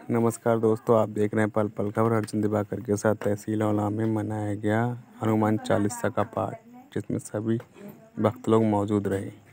नमस्कार दोस्तों, आप देख रहे हैं पल पल खबर। अर्जुन दिवाकर के साथ तहसील औला में मनाया गया हनुमान चालीसा का पाठ, जिसमें सभी भक्त लोग मौजूद रहे।